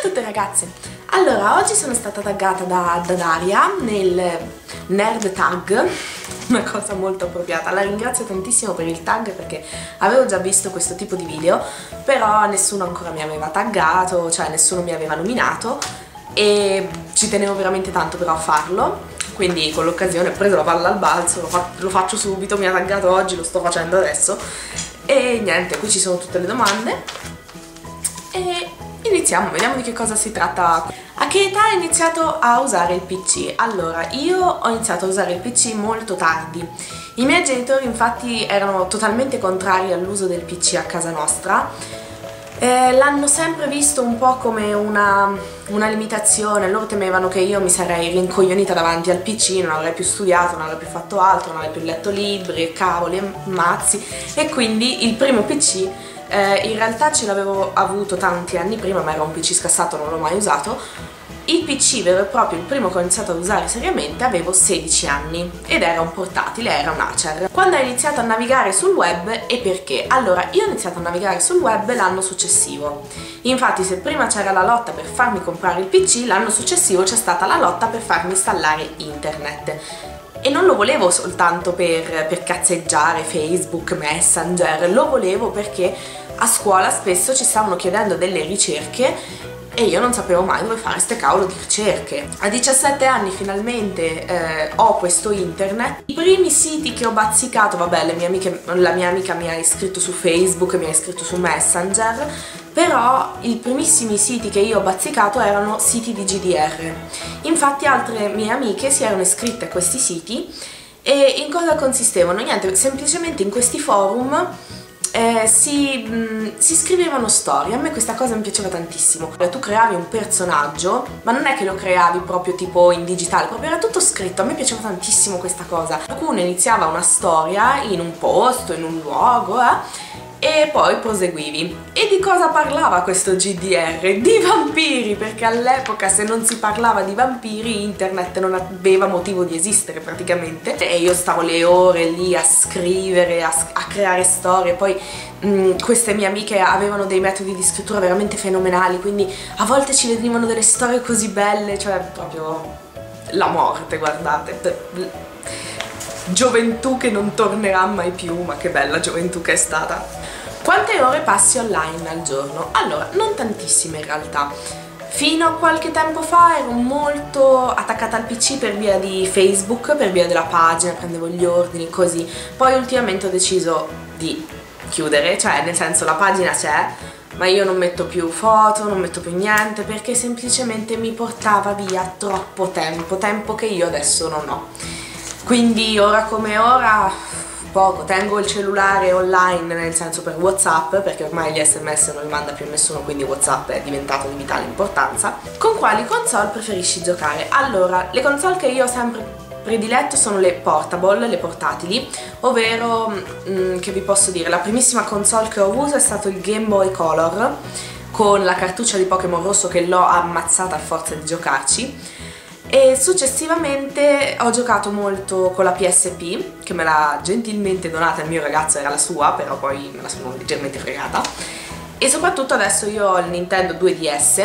Ciao a tutte ragazze! Allora, oggi sono stata taggata da Daria nel Nerd Tag, una cosa molto appropriata. La ringrazio tantissimo per il tag perché avevo già visto questo tipo di video, però nessuno ancora mi aveva taggato, cioè nessuno mi aveva nominato e ci tenevo veramente tanto però a farlo. Quindi con l'occasione ho preso la palla al balzo, lo faccio subito, mi ha taggato oggi, lo sto facendo adesso. E niente, qui ci sono tutte le domande e iniziamo, vediamo di che cosa si tratta. A che età hai iniziato a usare il PC? Allora, io ho iniziato a usare il PC molto tardi. I miei genitori infatti erano totalmente contrari all'uso del PC a casa nostra. L'hanno sempre visto un po' come una limitazione. Loro temevano che io mi sarei rincoglionita davanti al PC, non avrei più studiato, non avrei più fatto altro, non avrei più letto libri, cavoli e mazzi, e quindi il primo PC in realtà ce l'avevo avuto tanti anni prima, ma era un PC scassato, non l'ho mai usato. Il PC vero e proprio, il primo che ho iniziato ad usare seriamente, avevo 16 anni ed era un portatile, era un Acer. Quando ho iniziato a navigare sul web e perché? Allora, io ho iniziato a navigare sul web l'anno successivo. Infatti, se prima c'era la lotta per farmi comprare il PC, l'anno successivo c'è stata la lotta per farmi installare internet. E non lo volevo soltanto per cazzeggiare Facebook, Messenger, lo volevo perché a scuola spesso ci stavano chiedendo delle ricerche e io non sapevo mai dove fare ste cavolo di ricerche. A 17 anni finalmente ho questo internet. I primi siti che ho bazzicato, vabbè, la mia amica mi ha iscritto su Facebook, mi ha iscritto su Messenger, però i primissimi siti che io ho bazzicato erano siti di GDR. Infatti altre mie amiche si erano iscritte a questi siti e in cosa consistevano? Niente, semplicemente in questi forum si scrivevano storie. A me questa cosa mi piaceva tantissimo. Tu creavi un personaggio, ma non è che lo creavi proprio tipo in digitale, proprio era tutto scritto. A me piaceva tantissimo questa cosa. Qualcuno iniziava una storia in un posto, in un luogo, e poi proseguivi. E di cosa parlava questo GDR? Di vampiri, perché all'epoca se non si parlava di vampiri internet non aveva motivo di esistere praticamente. E io stavo le ore lì a scrivere, a creare storie. Poi queste mie amiche avevano dei metodi di scrittura veramente fenomenali, quindi a volte ci venivano delle storie così belle, cioè proprio la morte, guardate. Gioventù che non tornerà mai più, ma che bella gioventù che è stata. Quante ore passi online al giorno? Allora, non tantissime in realtà. Fino a qualche tempo fa ero molto attaccata al PC per via di Facebook, per via della pagina, prendevo gli ordini, così. Poi ultimamente ho deciso di chiudere, cioè nel senso la pagina c'è, ma io non metto più foto, non metto più niente, perché semplicemente mi portava via troppo tempo che io adesso non ho. Quindi ora come ora poco, tengo il cellulare online, nel senso per WhatsApp, perché ormai gli SMS non li manda più nessuno, quindi WhatsApp è diventato di vitale importanza. Con quali console preferisci giocare? Allora, le console che io ho sempre prediletto sono le portable, le portatili, ovvero, che vi posso dire, la primissima console che ho avuto è stato il Game Boy Color, con la cartuccia di Pokémon rosso che l'ho ammazzata a forza di giocarci. E successivamente ho giocato molto con la PSP, che me l'ha gentilmente donata il mio ragazzo, era la sua, però poi me la sono leggermente fregata. E soprattutto adesso io ho il Nintendo 2DS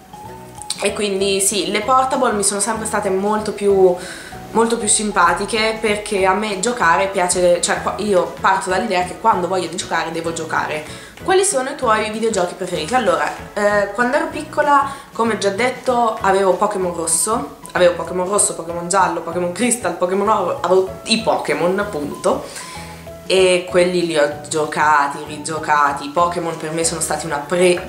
e quindi sì, le portable mi sono sempre state molto più simpatiche, perché a me giocare piace, cioè io parto dall'idea che quando voglio di giocare devo giocare. Quali sono i tuoi videogiochi preferiti? Allora, quando ero piccola, come ho già detto, avevo Pokémon rosso, Pokémon giallo, Pokémon Crystal, Pokémon oro, avevo i Pokémon appunto, e quelli li ho giocati, rigiocati. I Pokémon per me sono stati una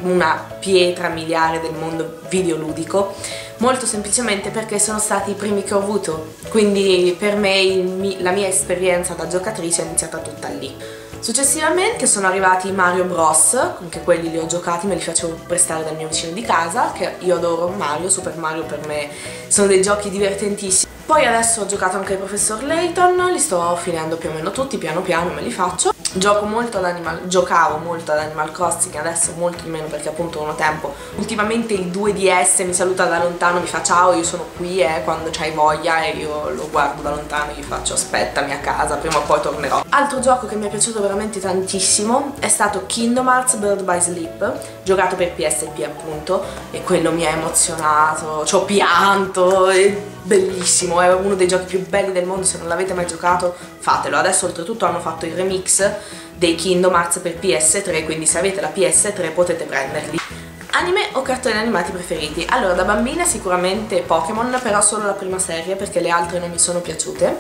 pietra miliare del mondo videoludico, molto semplicemente perché sono stati i primi che ho avuto, quindi per me la mia esperienza da giocatrice è iniziata tutta lì. Successivamente sono arrivati Mario Bros, anche quelli li ho giocati, me li facevo prestare dal mio vicino di casa, che io adoro Mario, Super Mario per me sono dei giochi divertentissimi. Poi adesso ho giocato anche il Professor Layton, li sto finendo più o meno tutti, piano piano me li faccio. Giocavo molto ad Animal Crossing, adesso molto di meno perché appunto non ho tempo. Ultimamente il 2DS mi saluta da lontano, mi fa ciao, io sono qui, quando c'hai voglia, e io lo guardo da lontano e gli faccio aspettami a casa, prima o poi tornerò. Altro gioco che mi è piaciuto veramente tantissimo è stato Kingdom Hearts Birth by Sleep, giocato per PSP appunto, e quello mi ha emozionato, ci ho pianto, è bellissimo, è uno dei giochi più belli del mondo. Se non l'avete mai giocato fatelo. Adesso oltretutto hanno fatto il remix dei Kingdom Hearts per PS3, quindi se avete la PS3 potete prenderli. Anime o cartoni animati preferiti? Allora, da bambina sicuramente Pokémon, però solo la prima serie perché le altre non mi sono piaciute.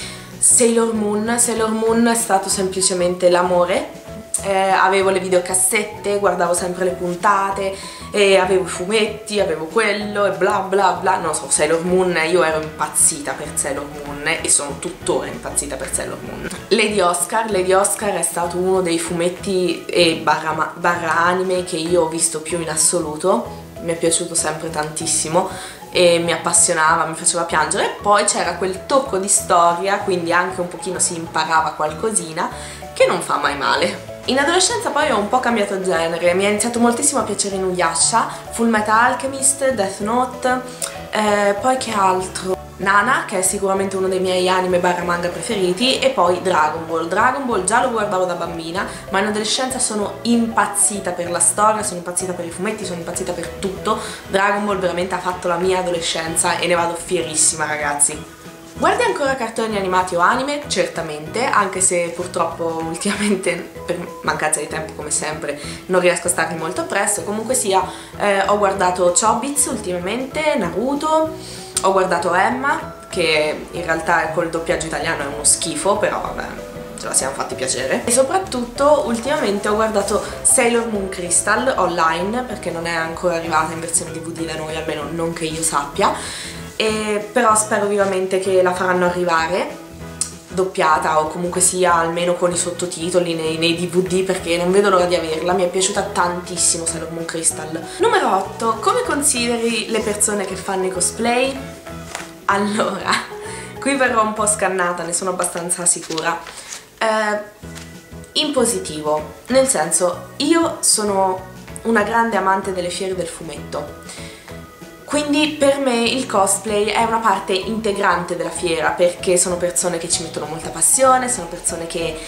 Sailor Moon è stato semplicemente l'amore. Avevo le videocassette, guardavo sempre le puntate, e avevo i fumetti, avevo quello e bla bla bla, non lo so, Sailor Moon, io ero impazzita per Sailor Moon e sono tuttora impazzita per Sailor Moon. Lady Oscar è stato uno dei fumetti e barra anime che io ho visto più in assoluto, mi è piaciuto sempre tantissimo e mi appassionava, mi faceva piangere, e poi c'era quel tocco di storia, quindi anche un pochino si imparava qualcosina, che non fa mai male. In adolescenza poi ho un po' cambiato genere, mi è iniziato moltissimo a piacere Inuyasha, Full Metal Alchemist, Death Note, poi che altro? Nana, che è sicuramente uno dei miei anime barra manga preferiti, e poi Dragon Ball. Dragon Ball già lo guardavo da bambina, ma in adolescenza sono impazzita per la storia, sono impazzita per i fumetti, sono impazzita per tutto. Dragon Ball veramente ha fatto la mia adolescenza e ne vado fierissima, ragazzi. Guardi ancora cartoni animati o anime? Certamente, anche se purtroppo ultimamente, per mancanza di tempo come sempre, non riesco a starli molto appresso. Comunque sia, ho guardato Chobits ultimamente, Naruto, ho guardato Emma, che in realtà col doppiaggio italiano è uno schifo, però vabbè, ce la siamo fatti piacere. E soprattutto ultimamente ho guardato Sailor Moon Crystal online, perché non è ancora arrivata in versione DVD da noi, almeno non che io sappia. Però spero vivamente che la faranno arrivare doppiata, o comunque sia almeno con i sottotitoli nei DVD, perché non vedo l'ora di averla. Mi è piaciuta tantissimo Sailor Moon Crystal. Numero 8. Come consideri le persone che fanno i cosplay? Allora, qui verrò un po' scannata, ne sono abbastanza sicura. In positivo, nel senso, io sono una grande amante delle fiere del fumetto, quindi per me il cosplay è una parte integrante della fiera, perché sono persone che ci mettono molta passione, sono persone che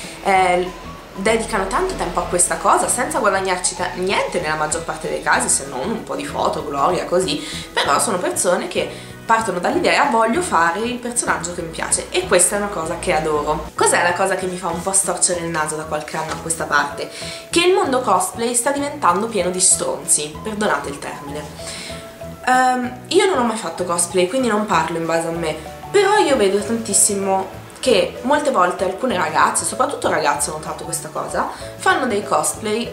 dedicano tanto tempo a questa cosa senza guadagnarci niente nella maggior parte dei casi, se non un po' di foto, gloria, così. Però sono persone che partono dall'idea voglio fare il personaggio che mi piace, e questa è una cosa che adoro. Cos'è la cosa che mi fa un po' storcere il naso da qualche anno a questa parte? Che il mondo cosplay sta diventando pieno di stronzi, perdonate il termine. Io non ho mai fatto cosplay, quindi non parlo in base a me, però io vedo tantissimo che molte volte alcune ragazze, soprattutto ragazze, ho notato questa cosa, fanno dei cosplay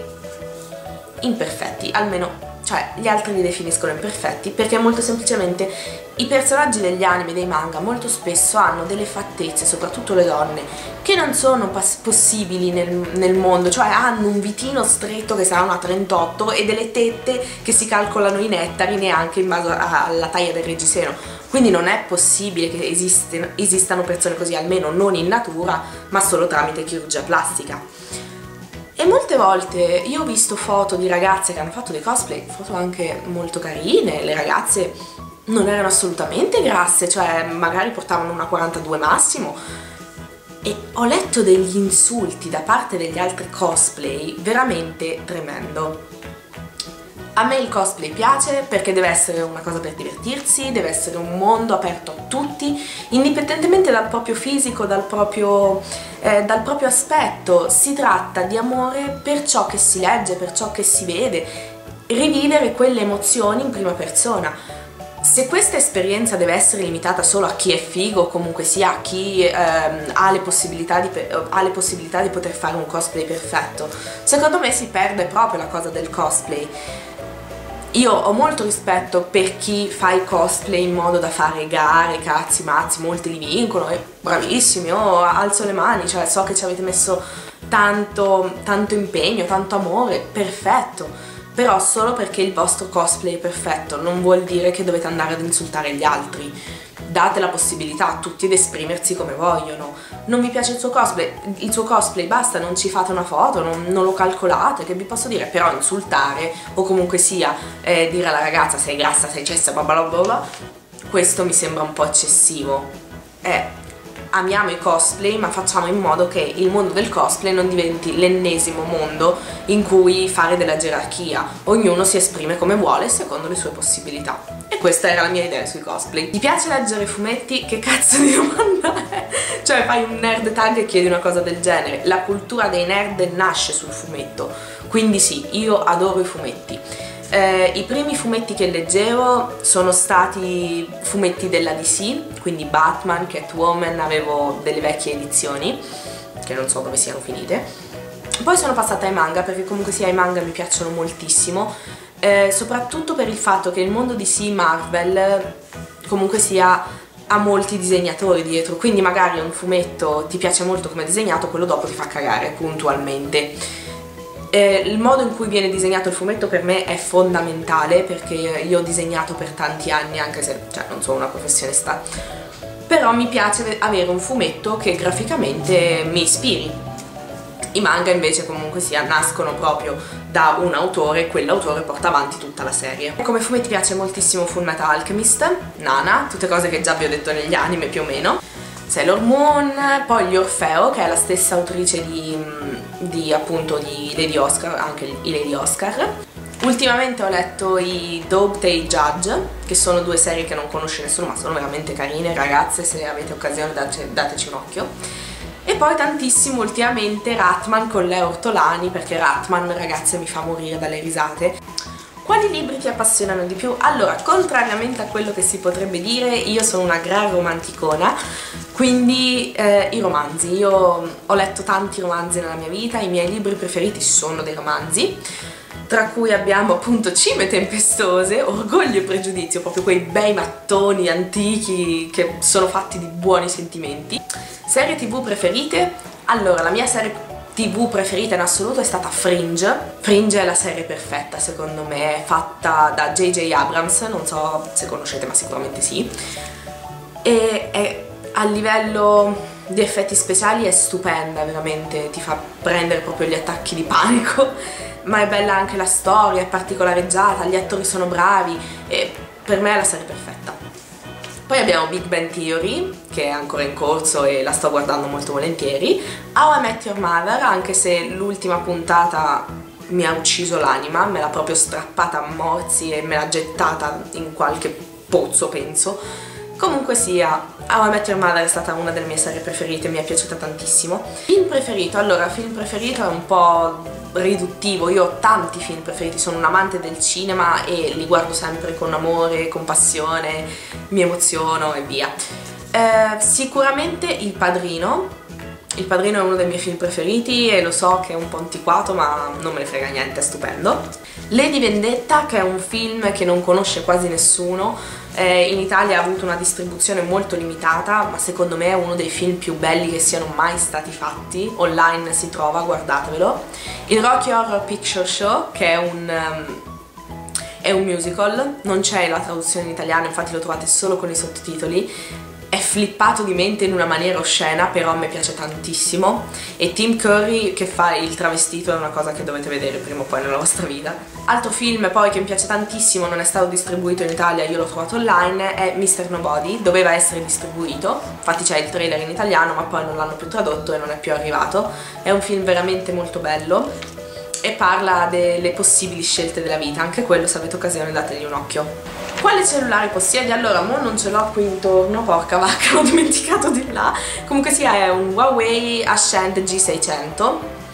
imperfetti, almeno, cioè gli altri li definiscono imperfetti, perché molto semplicemente i personaggi degli anime, dei manga, molto spesso hanno delle fattezze, soprattutto le donne, che non sono possibili nel mondo, cioè hanno un vitino stretto che sarà una 38 e delle tette che si calcolano in ettari neanche in base alla taglia del reggiseno, quindi non è possibile che esistano persone così, almeno non in natura, ma solo tramite chirurgia plastica. E molte volte io ho visto foto di ragazze che hanno fatto dei cosplay, foto anche molto carine, le ragazze non erano assolutamente grasse, cioè magari portavano una 42 massimo, e ho letto degli insulti da parte degli altri cosplay veramente tremendo. A me il cosplay piace perché deve essere una cosa per divertirsi, deve essere un mondo aperto a tutti, indipendentemente dal proprio fisico, dal proprio aspetto. Si tratta di amore per ciò che si legge, per ciò che si vede, rivivere quelle emozioni in prima persona. Se questa esperienza deve essere limitata solo a chi è figo, o comunque sia a chi ha le possibilità di poter fare un cosplay perfetto, secondo me si perde proprio la cosa del cosplay. Io ho molto rispetto per chi fa i cosplay in modo da fare gare, cazzi, mazzi, molti li vincono, e bravissimi, alzo le mani, cioè so che ci avete messo tanto impegno, tanto amore, perfetto, però solo perché il vostro cosplay è perfetto non vuol dire che dovete andare ad insultare gli altri. date la possibilità a tutti di esprimersi come vogliono. Non vi piace il suo cosplay, basta, non ci fate una foto, non lo calcolate, che vi posso dire, però insultare o comunque sia dire alla ragazza sei grassa, sei cessa, bla bla bla bla, questo mi sembra un po' eccessivo. Amiamo i cosplay, ma facciamo in modo che il mondo del cosplay non diventi l'ennesimo mondo in cui fare della gerarchia. Ognuno si esprime come vuole secondo le sue possibilità. E questa era la mia idea sui cosplay. Ti piace leggere fumetti? Che cazzo di domanda è? Cioè fai un nerd tag e chiedi una cosa del genere. La cultura dei nerd nasce sul fumetto, quindi sì, io adoro i fumetti. I primi fumetti che leggevo sono stati fumetti della DC, quindi Batman, Catwoman, avevo delle vecchie edizioni che non so dove siano finite. Poi sono passata ai manga, perché comunque sia i manga mi piacciono moltissimo, soprattutto per il fatto che il mondo DC Marvel comunque sia ha molti disegnatori dietro, quindi magari un fumetto ti piace molto come è disegnato, quello dopo ti fa cagare puntualmente. Il modo in cui viene disegnato il fumetto per me è fondamentale, perché io ho disegnato per tanti anni, anche se non sono una professionista, però mi piace avere un fumetto che graficamente mi ispiri. I manga invece comunque sia nascono proprio da un autore e quell'autore porta avanti tutta la serie. Come fumetti piace moltissimo Fullmetal Alchemist, Nana, tutte cose che già vi ho detto negli anime più o meno, Sailor Moon, poi gli Orfeo, che è la stessa autrice appunto di Lady Oscar, anche i Lady Oscar. Ultimamente ho letto i Dog-Day Judge, che sono due serie che non conosce nessuno, ma sono veramente carine, ragazze, se avete occasione dateci un occhio. E poi tantissimo ultimamente Ratman con Lea Ortolani, perché Ratman, ragazze, mi fa morire dalle risate. Quali libri ti appassionano di più? Allora, contrariamente a quello che si potrebbe dire, io sono una gran romanticona, quindi i romanzi. Io ho letto tanti romanzi nella mia vita, i miei libri preferiti sono dei romanzi, tra cui abbiamo appunto Cime tempestose, Orgoglio e pregiudizio, proprio quei bei mattoni antichi che sono fatti di buoni sentimenti. Serie TV preferite? Allora, la mia serie TV preferita in assoluto è stata Fringe. Fringe è la serie perfetta secondo me, fatta da J.J. Abrams, non so se conoscete ma sicuramente sì, e a livello di effetti speciali è stupenda, veramente ti fa prendere proprio gli attacchi di panico, ma è bella anche la storia, è particolareggiata, gli attori sono bravi e per me è la serie perfetta. Poi abbiamo Big Bang Theory, che è ancora in corso e la sto guardando molto volentieri. How I Met Your Mother, anche se l'ultima puntata mi ha ucciso l'anima, me l'ha proprio strappata a morsi e me l'ha gettata in qualche pozzo, penso. Comunque sia, How I Met Your Mother è stata una delle mie serie preferite, mi è piaciuta tantissimo. Film preferito? Allora, film preferito è un po' riduttivo, io ho tanti film preferiti, sono un amante del cinema e li guardo sempre con amore, con passione, mi emoziono e via. Sicuramente Il Padrino. Il Padrino è uno dei miei film preferiti e lo so che è un po' antiquato, ma non me ne frega niente, è stupendo. Lady Vendetta, che è un film che non conosce quasi nessuno, in Italia ha avuto una distribuzione molto limitata, ma secondo me è uno dei film più belli che siano mai stati fatti. Online si trova, guardatevelo. Il Rocky Horror Picture Show, che è un musical, non c'è la traduzione in italiano, infatti lo trovate solo con i sottotitoli. È flippato di mente in una maniera oscena, però a me piace tantissimo, e Tim Curry che fa il travestito è una cosa che dovete vedere prima o poi nella vostra vita. Altro film poi che mi piace tantissimo, non è stato distribuito in Italia, io l'ho trovato online, è Mr. Nobody. Doveva essere distribuito, infatti c'è il trailer in italiano ma poi non l'hanno più tradotto e non è più arrivato. È un film veramente molto bello e parla delle possibili scelte della vita, anche quello se avete occasione dategli un occhio. Quale cellulare possiedi? Allora, mo non ce l'ho qui intorno, porca vacca, ho dimenticato di là. Comunque sia, è un Huawei Ascend G600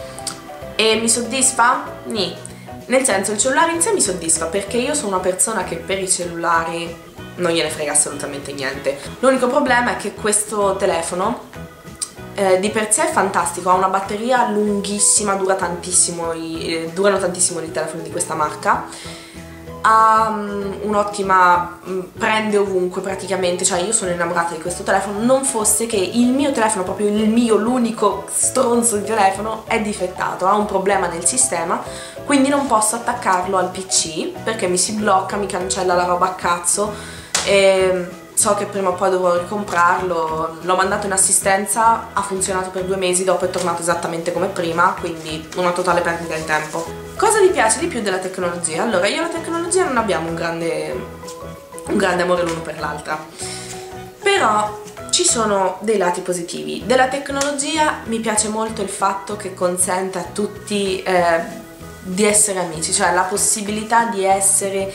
e mi soddisfa? Nì. Nel senso, il cellulare in sé mi soddisfa perché io sono una persona che per i cellulari non gliene frega assolutamente niente. L'unico problema è che questo telefono di per sé è fantastico, ha una batteria lunghissima, durano tantissimo i telefoni di questa marca, ha un'ottima, prende ovunque praticamente, cioè io sono innamorata di questo telefono, non fosse che il mio telefono, proprio il mio, l'unico stronzo di telefono è difettato, ha un problema nel sistema, quindi non posso attaccarlo al PC perché mi si blocca, mi cancella la roba a cazzo e so che prima o poi dovrò ricomprarlo. L'ho mandato in assistenza, ha funzionato per 2 mesi, dopo è tornato esattamente come prima, quindi una totale perdita di tempo. Cosa vi piace di più della tecnologia? Allora, io e la tecnologia non abbiamo un grande amore l'uno per l'altra, però ci sono dei lati positivi. Della tecnologia mi piace molto il fatto che consente a tutti di essere amici, cioè la possibilità di essere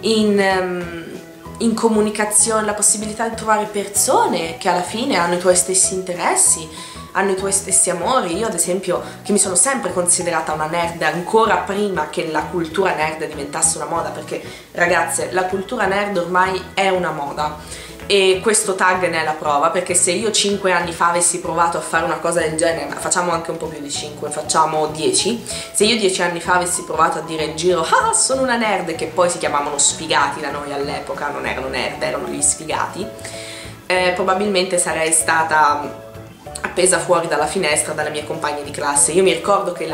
in comunicazione, la possibilità di trovare persone che alla fine hanno i tuoi stessi interessi, hanno i tuoi stessi amori. Io ad esempio, che mi sono sempre considerata una nerd ancora prima che la cultura nerd diventasse una moda, perché ragazze, la cultura nerd ormai è una moda e questo tag ne è la prova, perché se io 5 anni fa avessi provato a fare una cosa del genere, ma facciamo anche un po' più di 5, facciamo 10, se io 10 anni fa avessi provato a dire in giro ah sono una nerd, che poi si chiamavano sfigati da noi all'epoca, non erano nerd, erano gli sfigati, probabilmente sarei stata appesa fuori dalla finestra dalle mie compagne di classe. Io mi ricordo che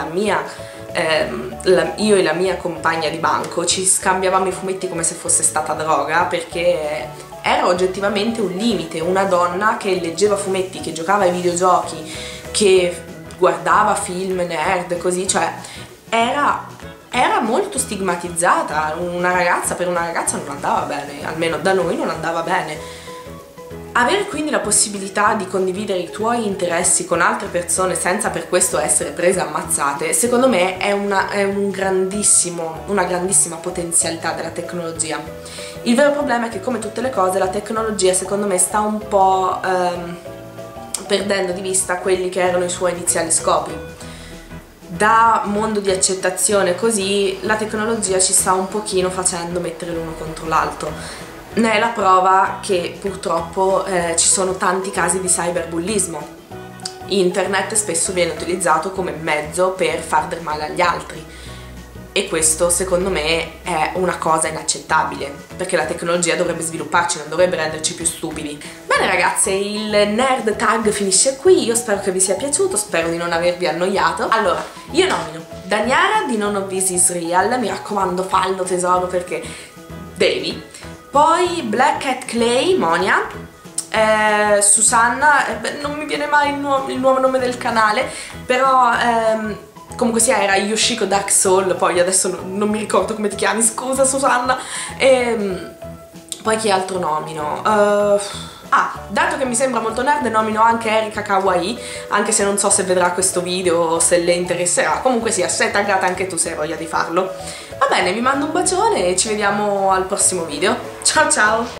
io e la mia compagna di banco ci scambiavamo i fumetti come se fosse stata droga, perché era oggettivamente un limite. Una donna che leggeva fumetti, che giocava ai videogiochi, che guardava film nerd, così, cioè era molto stigmatizzata. Per una ragazza non andava bene, almeno da noi non andava bene. Avere quindi la possibilità di condividere i tuoi interessi con altre persone senza per questo essere prese ammazzate, secondo me è una grandissima potenzialità della tecnologia. Il vero problema è che, come tutte le cose, la tecnologia secondo me sta un po' perdendo di vista quelli che erano i suoi iniziali scopi. Da mondo di accettazione così, la tecnologia ci sta un pochino facendo mettere l'uno contro l'altro. Ne è la prova che purtroppo ci sono tanti casi di cyberbullismo. Internet spesso viene utilizzato come mezzo per far del male agli altri e questo secondo me è una cosa inaccettabile, perché la tecnologia dovrebbe svilupparci, non dovrebbe renderci più stupidi. Bene ragazze, il nerd tag finisce qui, io spero che vi sia piaciuto, spero di non avervi annoiato. Allora, io nomino Daniara di None of This Is Real, mi raccomando fallo tesoro perché devi. Poi Black Cat Clay, Monia, Susanna, non mi viene mai il nuovo nome del canale, però comunque sia era Yoshiko Dark Soul, poi adesso non mi ricordo come ti chiami, scusa Susanna. Poi chi altro nomino? Dato che mi sembra molto nerd, nomino anche Erika Kawaii, anche se non so se vedrà questo video o se le interesserà. Comunque sia, sei taggata anche tu se hai voglia di farlo. Va bene, vi mando un bacione e ci vediamo al prossimo video. Ciao ciao!